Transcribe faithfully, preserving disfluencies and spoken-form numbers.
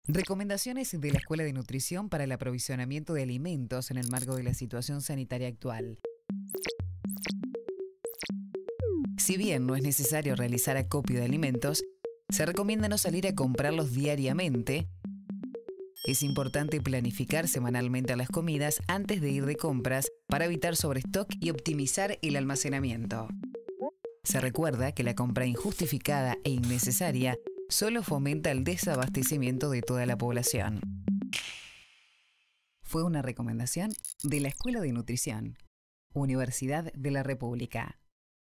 Recomendaciones de la Escuela de Nutrición para el aprovisionamiento de alimentos en el marco de la situación sanitaria actual. Si bien no es necesario realizar acopio de alimentos, se recomienda no salir a comprarlos diariamente. Es importante planificar semanalmente las comidas antes de ir de compras para evitar sobrestock y optimizar el almacenamiento. Se recuerda que la compra injustificada e innecesaria solo fomenta el desabastecimiento de toda la población. Fue una recomendación de la Escuela de Nutrición, Universidad de la República.